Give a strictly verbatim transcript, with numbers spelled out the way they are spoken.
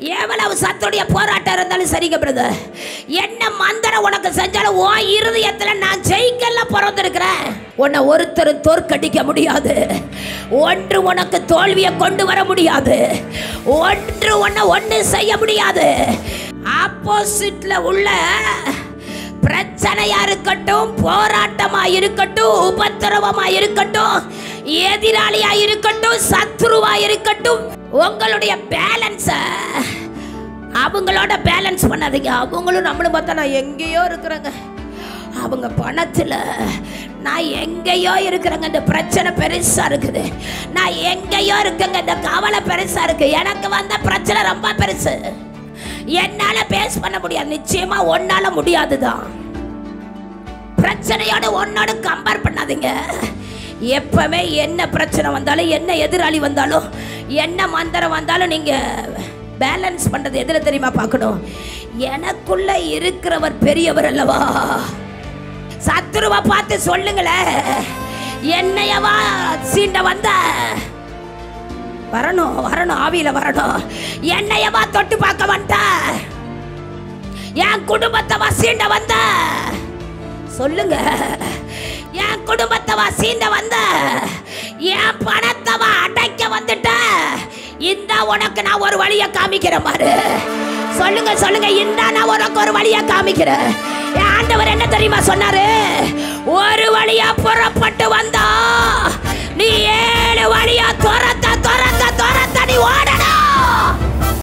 எவ்வளவு சத்துடைய போராட்டம் இருந்தாலும் சரிங்க பிரதர், என்ன மந்திரம் உனக்கு செஞ்சாலும் ஓ இருதயத்துல நான் ஜெயிக்கல பிறந்திருக்கிறேன். உன்னை ஒருத்தரும் தோற்கடிக்க முடியாது. ஒன்று உனக்கு தோல்வியை கொண்டு வர முடியாது. ஒன்று உன்னை ஒன்று செய்ய முடியாது. ஆப்போசிட்ல உள்ள பிரச்சனையா இருக்கட்டும், போராட்டமா இருக்கட்டும், உபத்திரவமா இருக்கட்டும், எதிராளியா இருக்கட்டும், சத்ருவா இருக்கட்டும், உங்களுடைய பேலன்ஸ அவங்களோட பேலன்ஸ் பண்ணாதீங்க. அவங்களும் நம்மளும் பார்த்தா நான் எங்கேயோ இருக்கிறேங்க, அவங்க பணத்தில் நான் எங்கேயோ இருக்கிறேங்க, இந்த பிரச்சனை பெருசா இருக்குது, நான் எங்கேயோ இருக்கேங்க, இந்த கவலை பெருசா இருக்கு, எனக்கு வந்த பிரச்சனை ரொம்ப பெருசு, என்னால பேஸ் பண்ண முடியாது. நிச்சயமா ஒன்னால முடியாதுதான். பிரச்சனையோட ஒன்னோட கம்பேர் பண்ணாதீங்க. எப்பவுமே என்ன பிரச்சனை வந்தாலும், என்ன எதிராளி வந்தாலும், என்ன மந்திரம் வந்தாலும் நீங்க பேலன்ஸ் பண்றது எதுல தெரியுமா பார்க்கணும்? எனக்குள்ள இருக்கிறவர் பெரியவர் அல்லவா. சத்துருவை பார்த்து சொல்லுங்களேன், என்னையவா சீண்ட வந்த வரணும் வரணும் ஆவியில வரணும். என்னையவா தொட்டு பார்க்க வந்த, என் குடும்பத்தை வசீண்ட வந்த சொல்லுங்க, என் குடும்பத்தை வசீண்ட வந்த, என் பணத்தை அடைக்க வந்துட்ட, இந்த உனக்கு நான் ஒரு வழியை காமிக்கிறேன் பாரு. சொல்லுங்க சொல்லுங்க, இந்த நான் உனக்கு ஒரு வழியை காமிக்கிறேன். ஆண்டவர் என்ன தெரியுமா சொன்னாரு? ஒரு வழியா புறப்பட்டு வந்தா நீ ஏழு வழியா துரத்த துரத்த துரத்த நீ ஓடணும்.